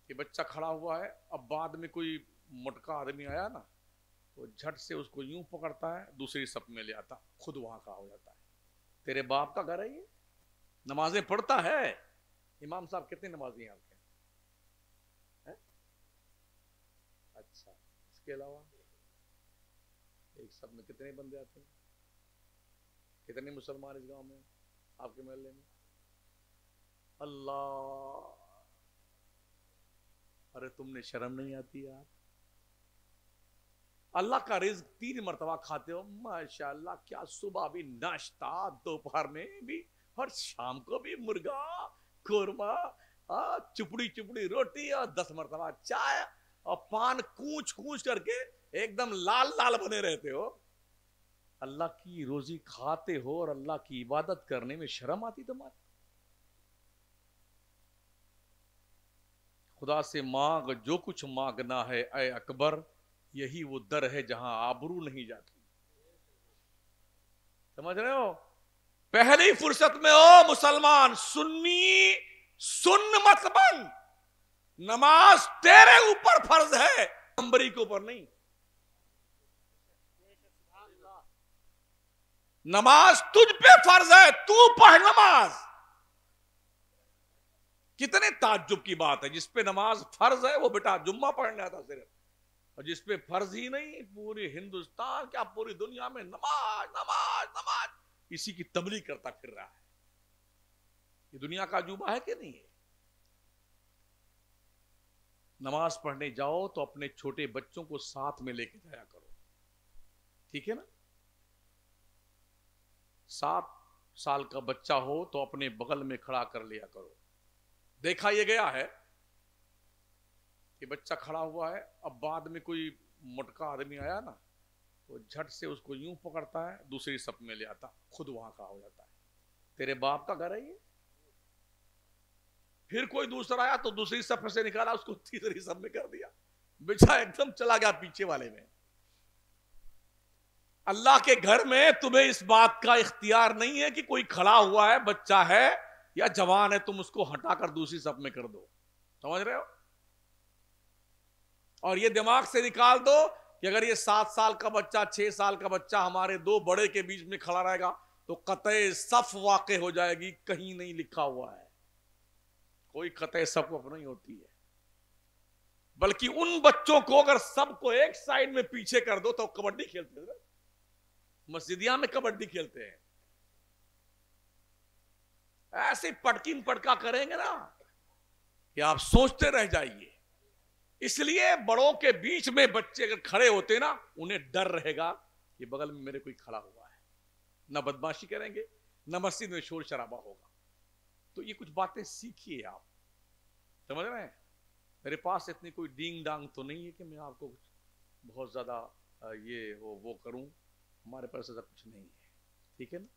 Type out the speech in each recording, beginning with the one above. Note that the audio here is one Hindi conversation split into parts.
कि बच्चा खड़ा हुआ है, अब बाद में कोई मोटका आदमी आया ना तो झट से उसको यूं पकड़ता है, दूसरी सफ में ले आता, खुद वहां खड़ा हो जाता है। तेरे बाप का घर है ये? नमाजें पढ़ता है? इमाम साहब कितनी नमाजी हैं आपके हैं? अच्छा, इसके अलावा एक सब में कितने बंदे आते हैं? कितने मुसलमान इस गांव में, आपके मोहल्ले में? अल्लाह, अरे तुमने शर्म नहीं आती यार? अल्लाह का रिज्क 3 मरतबा खाते हो, माशाल्लाह। क्या सुबह भी नाश्ता, दोपहर में भी और शाम को भी मुर्गा, कोरमा, चुपड़ी चुपड़ी रोटी और 10 मरतबा चाय और पान कूच कूच करके एकदम लाल लाल बने रहते हो। अल्लाह की रोजी खाते हो और अल्लाह की इबादत करने में शर्म आती तुम्हारी? खुदा से मांग जो कुछ मांगना है ऐ अकबर, यही वो दर है जहां आबरू नहीं जाती। समझ रहे हो? पहली फुर्सत में ओ मुसलमान, सुन्नी सुन्न मत बन। नमाज तेरे ऊपर फर्ज है, नंबरी के ऊपर नहीं। नमाज तुझ पे फर्ज है, तू पढ़ नमाज। कितने ताज्जुब की बात है, जिस पे नमाज फर्ज है वो बेटा जुम्मा पढ़ने आता सिर्फ, और जिस पे फर्ज ही नहीं, पूरी हिंदुस्तान क्या पूरी दुनिया में नमाज नमाज नमाज, इसी की तबलीग करता फिर रहा है। ये दुनिया का अजूबा है कि नहीं है? नमाज पढ़ने जाओ तो अपने छोटे बच्चों को साथ में लेके जाया करो, ठीक है ना? 7 साल का बच्चा हो तो अपने बगल में खड़ा कर लिया करो। देखा यह गया है कि बच्चा खड़ा हुआ है, अब बाद में कोई मोटका आदमी आया ना तो झट से उसको यूं पकड़ता है, दूसरी सफ में ले आता, खुद वहां खड़ा हो जाता है। तेरे बाप का घर है ये? फिर कोई दूसरा आया तो दूसरी सफ से निकाला, उसको तीसरी सफ में कर दिया, बेचा एकदम चला गया पीछे वाले में। अल्लाह के घर में तुम्हें इस बात का इख्तियार नहीं है कि कोई खड़ा हुआ है, बच्चा है या जवान है, तुम उसको हटाकर दूसरी सफ में कर दो। समझ रहे हो? और ये दिमाग से निकाल दो कि अगर ये 7 साल का बच्चा, 6 साल का बच्चा हमारे 2 बड़े के बीच में खड़ा रहेगा तो कतई सफ वाक़े हो जाएगी। कहीं नहीं लिखा हुआ है, कोई कतई सफ नहीं होती है। बल्कि उन बच्चों को अगर सबको एक साइड में पीछे कर दो तो कबड्डी खेलते हैं, मस्जिदिया में कबड्डी खेलते हैं। ऐसे पटकिन पटका करेंगे ना कि आप सोचते रह जाइए। इसलिए बड़ों के बीच में बच्चे अगर खड़े होते ना, उन्हें डर रहेगा कि बगल में मेरे कोई खड़ा हुआ है, ना बदमाशी करेंगे, ना मस्जिद में शोर शराबा होगा। तो ये कुछ बातें सीखिए आप, समझ रहे हैं? मेरे पास इतनी कोई डींग डांग तो नहीं है कि मैं आपको कुछ बहुत ज्यादा ये वो करूं, हमारे पास ऐसा कुछ नहीं है, ठीक है ना?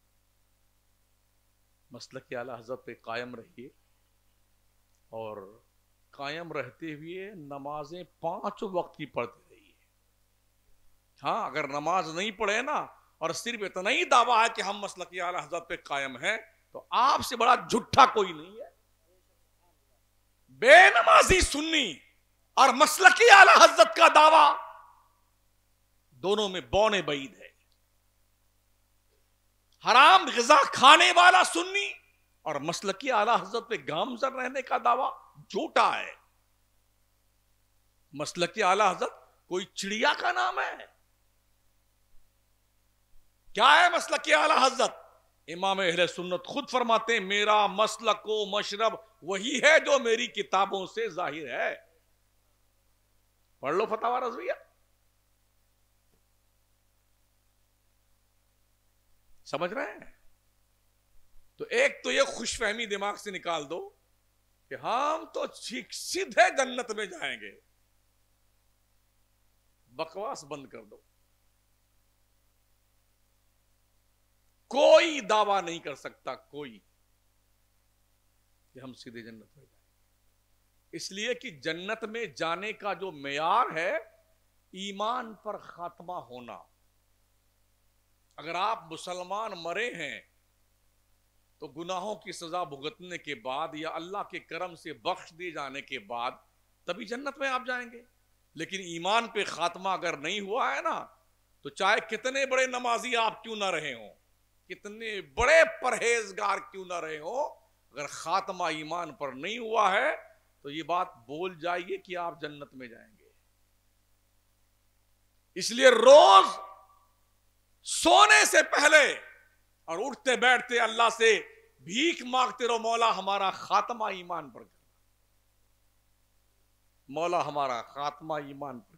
मसलक के आला हज़रत पे कायम रहिए और कायम रहते हुए नमाजें 5 वक्त की पढ़ते रहिए। हाँ, अगर नमाज नहीं पढ़े ना और सिर्फ इतना ही दावा है कि हम मसलक के आला हज़रत पे कायम हैं, तो आपसे बड़ा झूठा कोई नहीं है। बेनमाजी सुन्नी और मसलक के आला हज़रत का दावा, दोनों में बौने बईद है। हराम ग़िज़ा खाने वाला सुन्नी और मसलकी आला हज़रत पे गामज़न रहने का दावा झूठा है। मसलकी आला हज़रत कोई चिड़िया का नाम है? क्या है मसलकी आला हज़रत? इमाम अहले सुन्नत खुद फरमाते हैं, मेरा मसलक व मशरब वही है जो मेरी किताबों से जाहिर है। पढ़ लो फतावा रज़विया। समझ रहे हैं? तो एक तो ये खुशफहमी दिमाग से निकाल दो कि हम तो सीधे जन्नत में जाएंगे। बकवास बंद कर दो। कोई दावा नहीं कर सकता कोई कि हम सीधे जन्नत में जाएंगे, इसलिए कि जन्नत में जाने का जो मेयार है ईमान पर खात्मा होना। अगर आप मुसलमान मरे हैं तो गुनाहों की सजा भुगतने के बाद या अल्लाह के करम से बख्श दिए जाने के बाद तभी जन्नत में आप जाएंगे। लेकिन ईमान पे खात्मा अगर नहीं हुआ है ना, तो चाहे कितने बड़े नमाजी आप क्यों ना रहे हो, कितने बड़े परहेजगार क्यों ना रहे हो, अगर खात्मा ईमान पर नहीं हुआ है तो ये बात बोल जाइए कि आप जन्नत में जाएंगे। इसलिए रोज सोने से पहले और उठते बैठते अल्लाह से भीख मांगते रहो, मौला हमारा खात्मा ईमान पर, मौला हमारा खात्मा ईमान पर।